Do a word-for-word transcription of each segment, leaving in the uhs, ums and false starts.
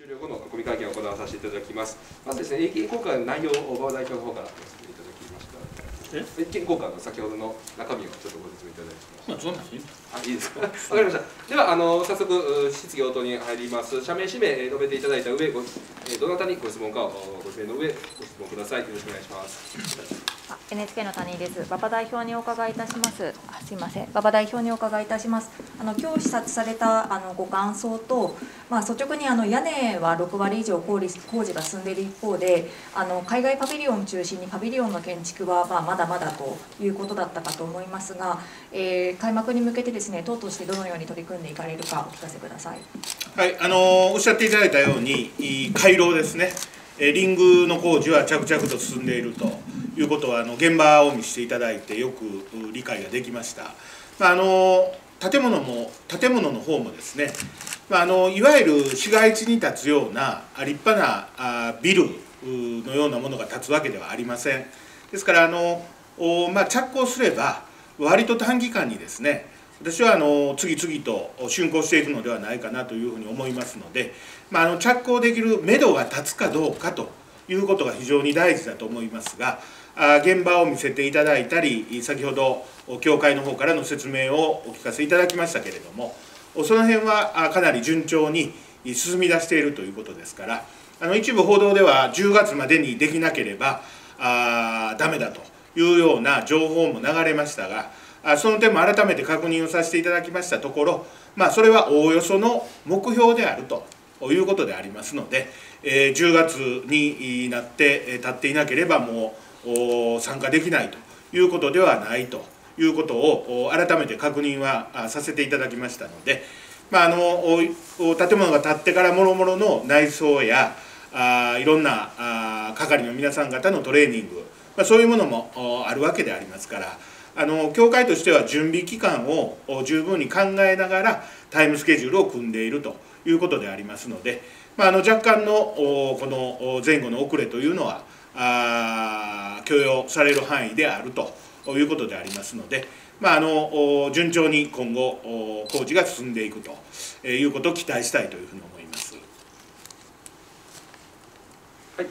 終了後のコミ会見を行わさせていただきます。まずですね、英検交換の内容を馬場代表の方からご説明いただきました。英検交換の先ほどの中身をちょっとご説明いただきました。 まあ、そんなんいいあ、いいですか。わかりました。では、あの早速質疑応答に入ります。社名氏名述べていただいた上、ごどなたにご質問かをご説明の上、ご質問ください。よろしくお願いします。 エヌエイチケー の谷井です。馬場代表にお伺いいたします。あ、すみません。馬場代表にお伺いいたします。あの今日視察されたあのご感想と、まあ、率直にあの屋根はろくわり以上工事工事が進んでいる一方で、あの海外パビリオンを中心にパビリオンの建築はまあまだまだということだったかと思いますが、えー、開幕に向けてですね、党としてどのように取り組んでいかれるかお聞かせください。 はい、あのおっしゃっていただいたように、回廊ですね、リングの工事は着々と進んでいるということは、あの現場を見せていただいてよく理解ができました。まあ、あの建物も建物の方もですね、まあ、あのいわゆる市街地に建つような立派なあビルのようなものが建つわけではありません。ですからあの、まあ、着工すれば割と短期間にですね、私はあの次々と竣工していくのではないかなというふうに思いますので、まあ、あの着工できる目処が立つかどうかということが非常に大事だと思いますが、現場を見せていただいたり、先ほど協会の方からの説明をお聞かせいただきましたけれども、その辺はかなり順調に進み出しているということですから、あの一部報道ではじゅうがつまでにできなければあダメだというような情報も流れましたが、その点も改めて確認をさせていただきましたところ、まあ、それはおおよその目標であるということでありますので、じゅうがつになって経っていなければもう参加できないということではないということを改めて確認はさせていただきましたので、まあ、あの建物が建ってからもろもろの内装やあいろんなあ係の皆さん方のトレーニング、まあ、そういうものもあるわけでありますから。あの協会としては準備期間を十分に考えながらタイムスケジュールを組んでいるということでありますので、まあ、あの若干のこの前後の遅れというのはあ許容される範囲であるということでありますので、まあ、あの順調に今後工事が進んでいくということを期待したいというふうに思います。 はい。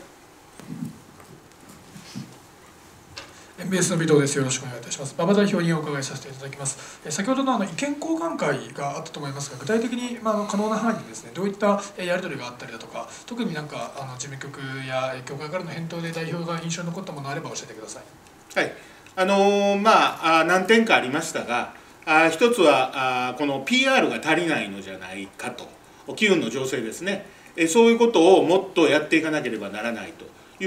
エムビーエス の尾藤です。よろしくお願いいたします。馬場代表にお伺いさせていただきます。先ほどのあの意見交換会があったと思いますが、具体的にまあ可能な範囲でですね、どういったやり取りがあったりだとか、特になんかあの事務局や協会からの返答で代表が印象に残ったものがあれば教えてください。 はい、あのー、まあ何点かありましたが、あ一つはあこの ピーアール が足りないのじゃないかと、機運の醸成ですね、えそういうことをもっとやっていかなければならないという、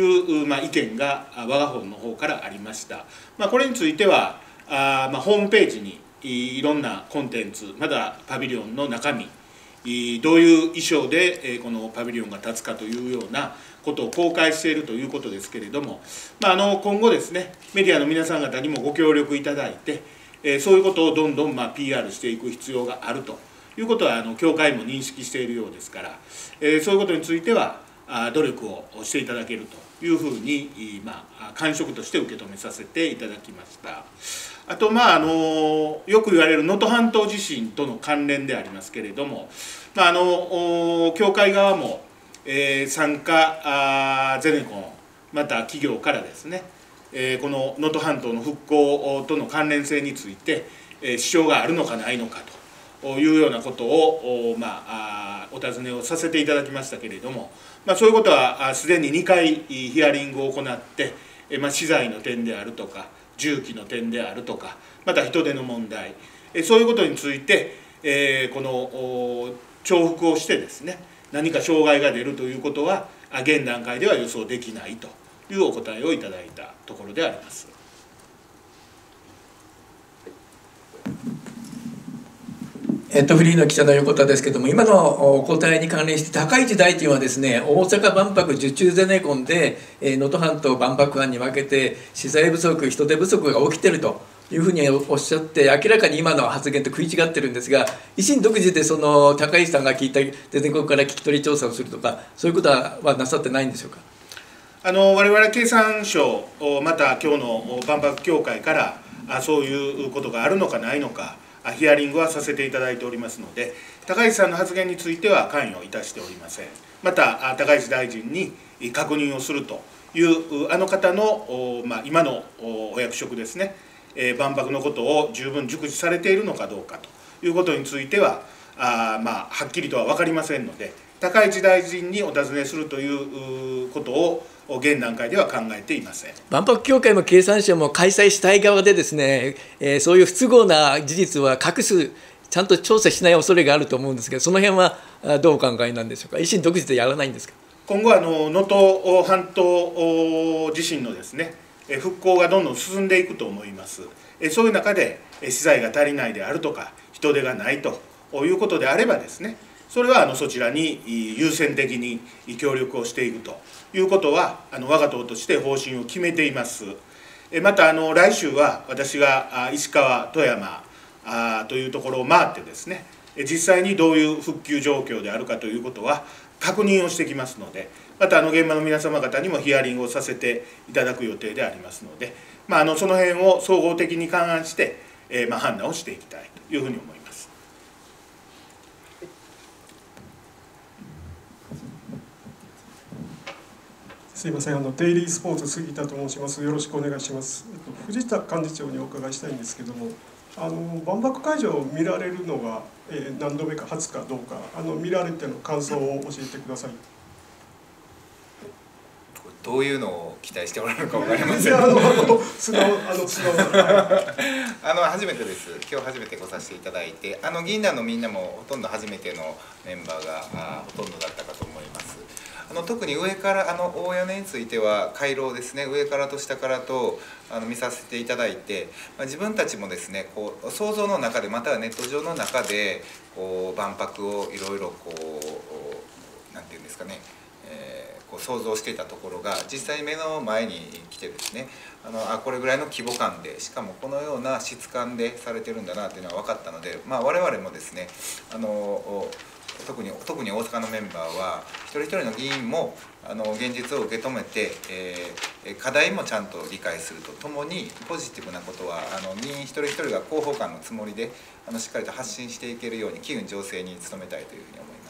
まあ、意見が我が方の方からありました。まあ、これについてはあ、まあ、ホームページにいろんなコンテンツ、まだパビリオンの中身、どういう衣装でこのパビリオンが立つかというようなことを公開しているということですけれども、まあ、あの今後ですね、メディアの皆さん方にもご協力いただいて、そういうことをどんどんまあ ピーアール していく必要があるということはあの協会も認識しているようですから、そういうことについては努力をしていただけるというふうに、まあ、感触として受け止めさせていただきました。あと、まあ、あのよく言われる能登半島地震との関連でありますけれども、まあ、あの協会側も、えー、参加あゼネコンまた企業からですね、えー、この能登半島の復興との関連性について、えー、支障があるのかないのかというようなことを、まあ、お尋ねをさせていただきましたけれども、まあ、そういうことはすでににかいヒアリングを行って、まあ、資材の点であるとか重機の点であるとか、また人手の問題、そういうことについて、えー、この重複をしてですね、何か障害が出るということは現段階では予想できないというお答えをいただいたところであります。 えっと、フリーの記者の横田ですけれども、今のお答えに関連して高市大臣はですね、大阪万博受注ゼネコンで能登半島万博案に分けて資材不足、人手不足が起きているというふうにおっしゃって、明らかに今の発言と食い違ってるんですが、維新独自でその高市さんが聞いたゼネコンから聞き取り調査をするとか、そういうことはなさってないんでしょうか。 あの我々経産省、また今日の万博協会からそういうことがあるのかないのか、 ヒアリングはさせていただいておりますので、高市さんの発言については関与いたしておりません。また高市大臣に確認をするというあの方の、まあ、今のお役職ですね、万博のことを十分熟知されているのかどうかということについては、あまあ、はっきりとは分かりませんので、高市大臣にお尋ねするということを現段階では考えていません。 万博協会も経産省も開催したい側でですね、えー、そういう不都合な事実は隠す、ちゃんと調査しない恐れがあると思うんですけど、その辺はどうお考えなんでしょうか。維新独自でやらないんですか。 今後は能登半島地震のですね、復興がどんどん進んでいくと思います。そういう中で資材が足りないであるとか、人手がないということであればですね、それはあのそちらに優先的に協力をしていくということは、あの我が党として方針を決めています。またあの来週は私が石川、富山というところを回ってですね、実際にどういう復旧状況であるかということは確認をしてきますので、またあの現場の皆様方にもヒアリングをさせていただく予定でありますので、まあ、あのその辺を総合的に勘案して、えー、まあ判断をしていきたいというふうに思います。 すいません、あのデイリースポーツ杉田と申します。よろしくお願いします。えっと、藤田幹事長にお伺いしたいんですけども、あの万博会場を見られるのが、えー、何度目か初かどうか、あの見られての感想を教えてください。 どういうのを期待しておられるか分かりません。 あの素直あの素直あの初めてです。今日初めて来させていただいて、あの議員団のみんなもほとんど初めてのメンバーがあほとんどだったかと思います。あの特に上からあの大屋根については回廊ですね、上からと下からとあの見させていただいて、まあ、自分たちもですねこう想像の中でまたはネット上の中でこう万博をいろいろこうなんていうんですかね、えー、こう想像していたところが実際目の前に来てですね、あのあこれぐらいの規模感でしかもこのような質感でされてるんだなというのは分かったので、まあ、我々もですねあの特に特に大阪のメンバーは一人一人の議員もあの現実を受け止めて、えー、課題もちゃんと理解するとともにポジティブなことはあの議員一人一人が広報官のつもりであのしっかりと発信していけるように機運醸成に努めたいというふうに思います。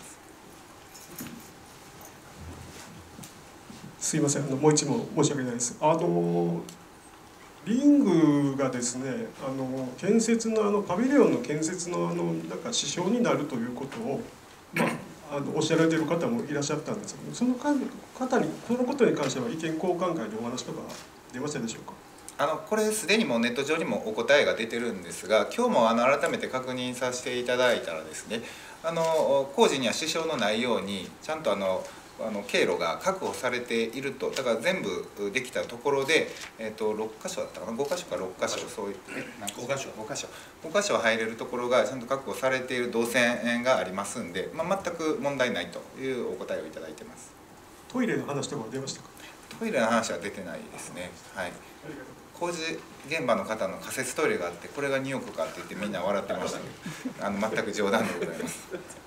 すいません、あのもう一問申し訳ないです。あのリングがですね、あの建設のあのパビリオンの建設のあのなんか支障になるということを、まあ、あのおっしゃられている方もいらっしゃったんですけど、その方にこのことに関しては意見交換会でお話とか出ましたでしょうか。 あのこれすでにもうネット上にもお答えが出てるんですが、今日もあの改めて確認させていただいたらですね、あの工事には支障のないようにちゃんとあのあの経路が確保されていると、だから全部できたところで、えー、とろっかしょだったかな、ごかしょかろっかしょ、そういうごかしょごかしょごかしょ入れるところがちゃんと確保されている動線がありますんで、まあ、全く問題ないというお答えをいただいてます。 トイレの話とかは出ましたか。 トイレの話は出てないですね。はい。工事現場の方の仮設トイレがあって、これがにおくかって言ってみんな笑ってましたけど、あの全く冗談でございます。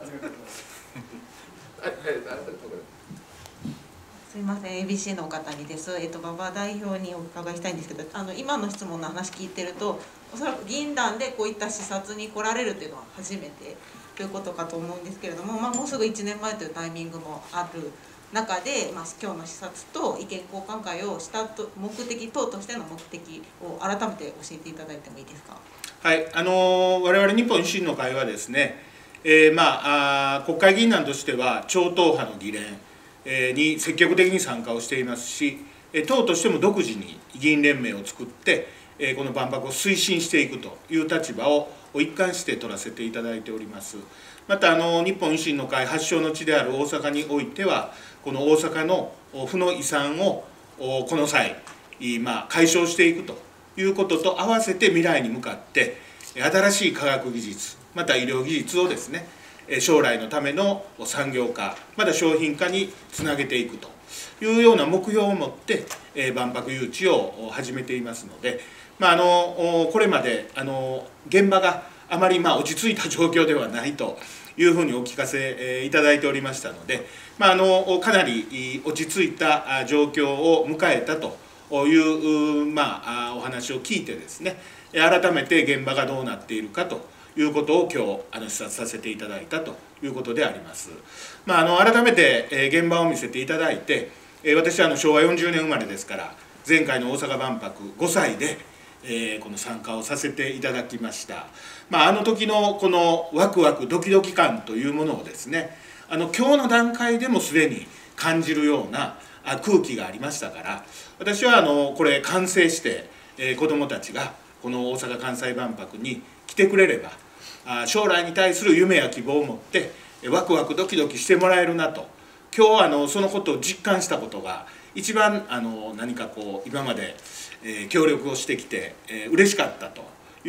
すみません、エービーシー のお方にです。えっと馬場代表にお伺いしたいんですけど、あの今の質問の話聞いてると、おそらく議員団でこういった視察に来られるというのは初めてということかと思うんですけれども、まあ、もうすぐいちねんまえというタイミングもある中で、まあ、今日の視察と意見交換会をしたと目的等としての目的を改めて教えていただいてもいいですか。 はい、あの我々日本維新の会はですね、えー、まああ国会議員団としては超党派の議連に積極的に参加をしていますし、党としても独自に議員連盟を作ってこの万博を推進していくという立場を一貫して取らせていただいております。またあの日本維新の会発祥の地である大阪においては、この大阪の負の遺産をこの際、まあ、解消していくということと合わせて未来に向かって新しい科学技術、また医療技術をですね、将来のための産業化、また商品化につなげていくというような目標を持って万博誘致を始めていますので、まあ、あのこれまであの現場があまりまあ落ち着いた状況ではないというふうにお聞かせいただいておりましたので、まあ、あのかなり落ち着いた状況を迎えたという、まあ、お話を聞いてですね、改めて現場がどうなっているかということを今日あの視察させていただいたということであります。まあ、あの改めて、えー、現場を見せていただいて、えー、私はあのしょうわよんじゅうねん生まれですから、前回の大阪万博ごさいで、えー、この参加をさせていただきました。まあ、あの時のこのワクワクドキドキ感というものをですね、あの今日の段階でもすでに感じるような空気がありましたから、私はあのこれ完成して、えー、子どもたちがこの大阪・関西万博に来てくれれば、将来に対する夢や希望を持ってワクワクドキドキしてもらえるなと、今日はあのそのことを実感したことが一番あの何かこう今まで、えー、協力をしてきて、えー、嬉しかったという、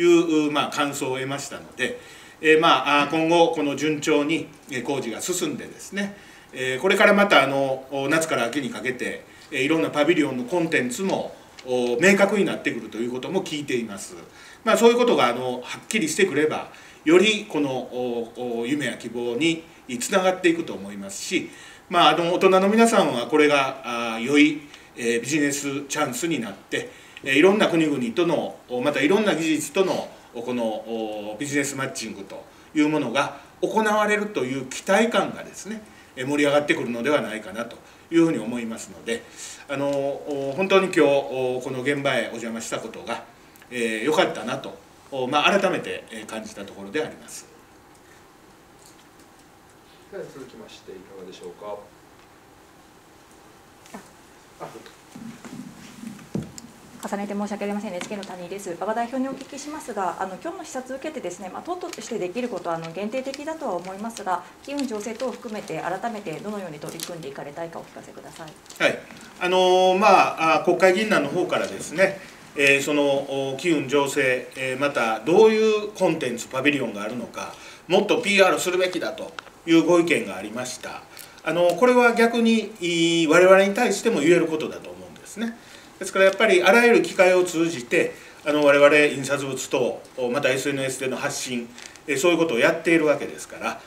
まあ、感想を得ましたので、えーまあ、今後この順調に工事が進んでですね、えー、これからまたあの夏から秋にかけていろんなパビリオンのコンテンツも明確になってくるということも聞いています。まあ、そういうことがあのはっきりしてくれば、よりこの夢や希望につながっていくと思いますし、まあ、あの大人の皆さんはこれが良いビジネスチャンスになって、いろんな国々とのまたいろんな技術とのこのビジネスマッチングというものが行われるという期待感がですね、盛り上がってくるのではないかなというふうに思いますので、あの本当に今日この現場へお邪魔したことが良、えー、かったなと、まあ、改めて感じたところであります。 では続きましていかがでしょうか。あ重ねて申し訳ありません、エヌエイチケー の谷です。馬場代表にお聞きしますが、あの今日の視察を受けてですね、まあ、党としてできることはあの限定的だとは思いますが、機運情勢等を含めて改めてどのように取り組んでいかれたいかお聞かせください。 はい、あのー、まあ国会議員団の方からですね、えー、その機運情勢、えー、またどういうコンテンツパビリオンがあるのか、もっと ピーアール するべきだというご意見がありました。あのこれは逆に我々に対しても言えることだと思うんですね。ですからやっぱりあらゆる機会を通じて、あの我々印刷物等また エスエヌエス での発信、そういうことをやっているわけですから、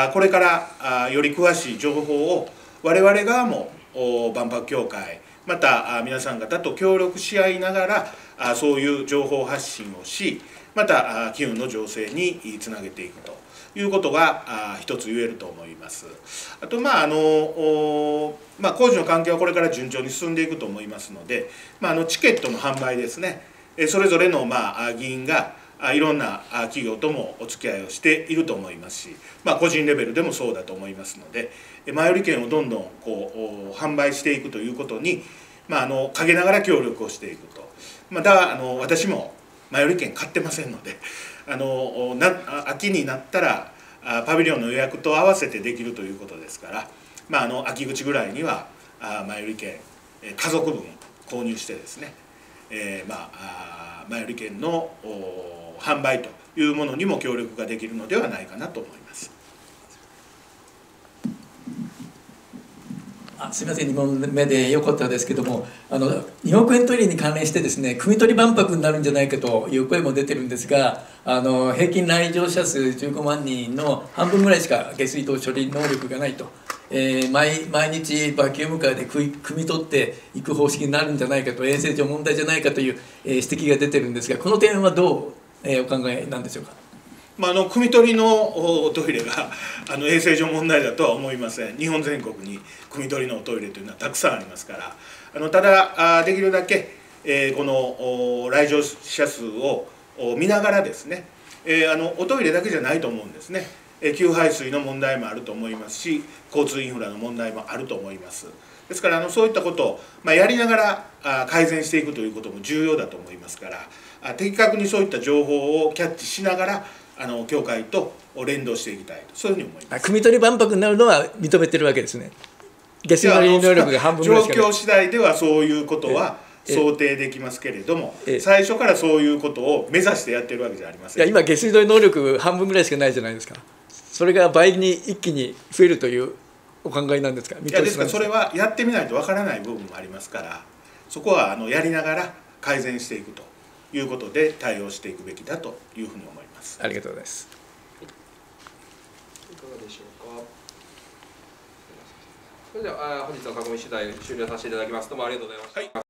これからより詳しい情報を我々側も万博協会また皆さん方と協力し合いながら、そういう情報発信をし、また機運の情勢につなげていくということが一つ言えると思います。あと、まああのまあ、工事の関係はこれから順調に進んでいくと思いますので、まあ、あのチケットの販売ですね、それぞれの、まあ、議員がいろんな企業ともお付き合いをしていると思いますし、まあ、個人レベルでもそうだと思いますので、前売り券をどんどんこう販売していくということに、まあ、あの陰ながら協力をしていくと。またあの私も前売り券買ってませんので、あのな秋になったらパビリオンの予約と合わせてできるということですから、まあ、あの秋口ぐらいには前売り券家族分購入してですね、えー、まあ前売り券の販売というものにも協力ができるのではないかなと思います。 あすみません、に問目でよかったですけども、あのにおくえんトイレに関連してですね、汲み取り万博になるんじゃないかという声も出てるんですが、あの平均来場者数じゅうごまんにんの半分ぐらいしか下水道処理能力がないと、えー、毎, 毎日バキュームカーで汲み取っていく方式になるんじゃないかと、衛生上問題じゃないかという、えー、指摘が出てるんですが、この点はどう、えー、お考えなんでしょうか。 まあ、あの汲み取りのトイレがあの衛生上問題だとは思いません。日本全国に汲み取りのトイレというのはたくさんありますから、あのただできるだけ、えー、この来場者数を見ながらですね、えー、あのおトイレだけじゃないと思うんですね。給排水の問題もあると思いますし、交通インフラの問題もあると思います。ですからあのそういったことを、まあ、やりながらあ改善していくということも重要だと思いますから、あ的確にそういった情報をキャッチしながらあの協会と連動していきたいと、そういうふうに思います。 汲み取り万博になるのは認めてるわけですね。下水の能力が半分ぐらいしかない。 状況次第ではそういうことは想定できますけれども、最初からそういうことを目指してやってるわけじゃありません。 いや今下水道能力半分ぐらいしかないじゃないですか。それが倍に一気に増えるというお考えなんですか。 いやですからそれはやってみないとわからない部分もありますから、そこはあのやりながら改善していくということで対応していくべきだというふうに思います。 ありがとうございます。 いかがでしょうか。それでは本日の囲み取材終了させていただきます。どうもありがとうございました。はい。